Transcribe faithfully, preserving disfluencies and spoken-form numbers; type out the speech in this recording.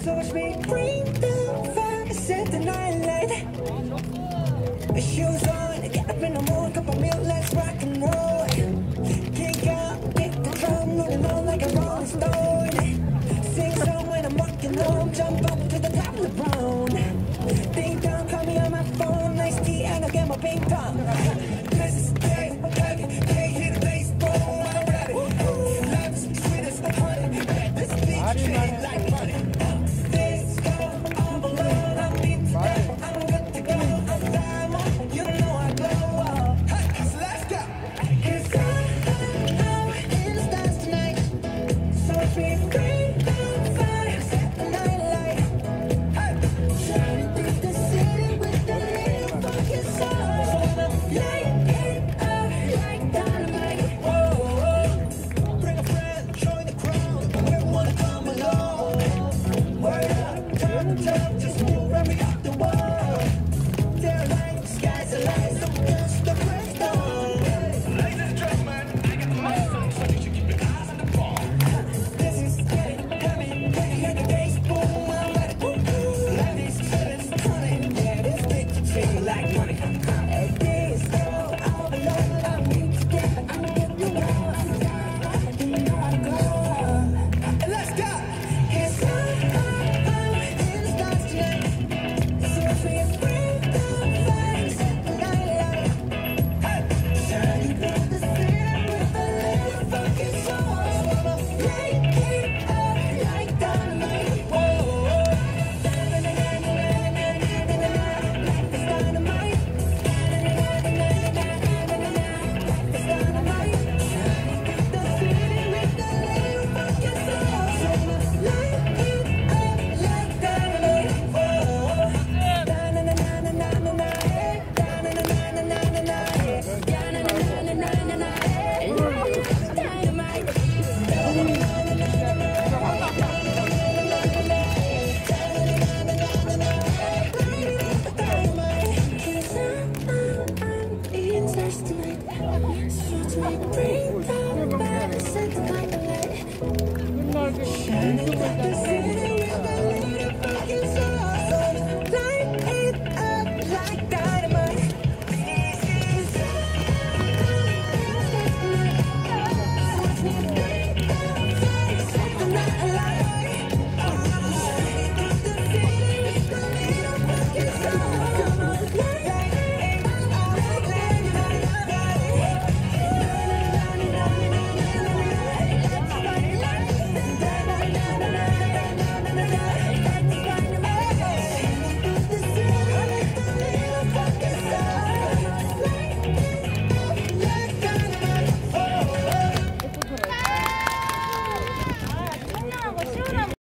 So watch me bring the fire, set the night light. Shoes on, get up in the mood, cup of milk, let's rock and roll. Kick up, kick the drum, rolling on like a rolling stone. Sing song when I'm walking home, jump up to the top of the brown. Ding dong, call me on my phone, nice tea and I'll get my ping pong. This is day, heavy, can't hit the baseball, I'm ready. Love is sweet as a honey, this beach treat like money. This go all alone, I'm in today, I'm good to go, I'm diamond, you know I glow. Hey, so let's go. Cause I'm in the stars tonight, so if we bring the fire, set the night light. Hey, shining through the city with the little fucking sun. Light it up like dynamite. Whoa, whoa. Bring a friend, join the crowd, everyone to come along. Word up, turn the jump, just move every up the wall. They're like, skies are light, so just the break down. Ladies and gentlemen, I got the mic, so you should keep your eyes on the ball. This is getting heavy, when you hear the bass boom, I'm ready. Life is good, it's honey, yeah, this bitch is treated like money. Hey, this go all alone, I'm in together, I'm with you all. I'm down, you know how to go. And let's go. Cause I'm in the stars tonight, so if we bring the fire, set the night light. Hey, shining through the city with a little fucking soul. Light it up like dynamite. Whoa, whoa. Life is dynamite. Life is dynamite. Shining through the city with a little fucking soul. Light it up like dynamite. Whoa. Da-na-na-na-na-na-na, eh. Da-na-na-na-na-na-na, eh. Da-na-na-na-na-na-na, eh. Dynamite. Shining through the city